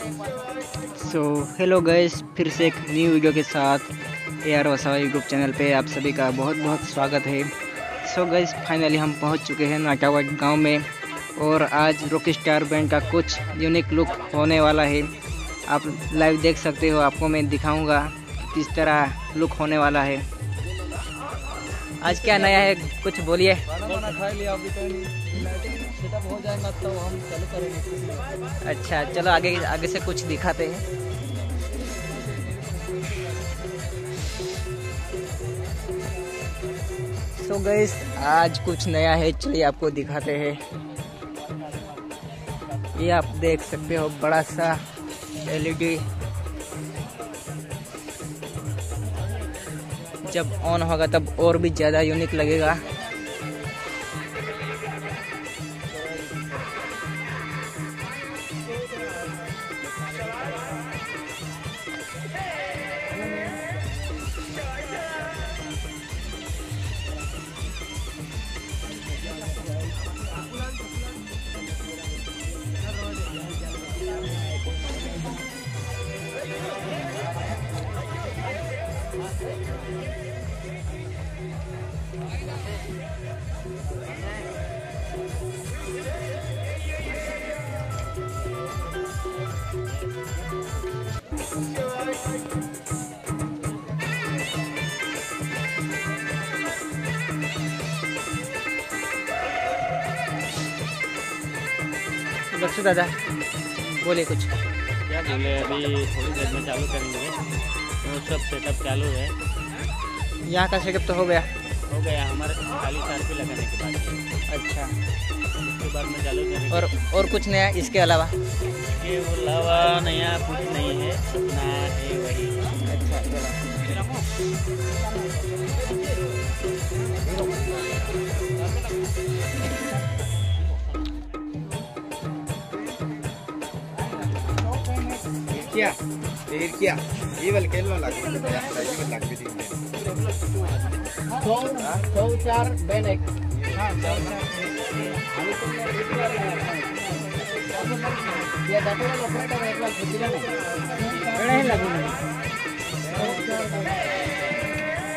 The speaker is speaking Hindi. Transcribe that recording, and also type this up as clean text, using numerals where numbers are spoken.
हेलो गाइस, फिर से एक न्यू वीडियो के साथ AR वसावा यूट्यूब चैनल पे आप सभी का बहुत बहुत स्वागत है। गाइस, फाइनली हम पहुंच चुके हैं नाटावाट गांव में और आज रॉक स्टार बैंड का कुछ यूनिक लुक होने वाला है। आप लाइव देख सकते हो, आपको मैं दिखाऊंगा किस तरह लुक होने वाला है। आज क्या नया है, कुछ बोलिए। अच्छा, चलो आगे आगे से कुछ दिखाते हैं। गाइस, आज कुछ नया है, चलिए आपको दिखाते हैं। ये आप देख सकते हो, बड़ा सा LED जब ऑन होगा तब और भी ज़्यादा यूनिक लगेगा। बख्शू दादा बोले कुछ। क्या बोले, अभी थोड़ी देर में चालू करेंगे। तो सब सेटअप चालू है। यहाँ का सेटअप तो हो गया हमारे खाली तार पे लगाने के बाद। अच्छा, उसके बाद में चालू करेंगे। और कुछ नया इसके अलावा? इसके अलावा नया कुछ नहीं है, अपना है वही। अच्छा, क्या ये वाले केलो लग भी दी तो 4 बैन एक। हां, या दाटो ऑपरेटर एकला खुदिला नहीं लागू नहीं।